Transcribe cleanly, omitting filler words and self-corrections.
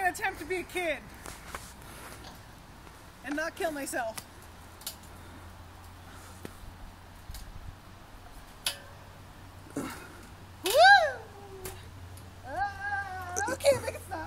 gonna attempt to be a kid and not kill myself. Woo! Okay, make it stop.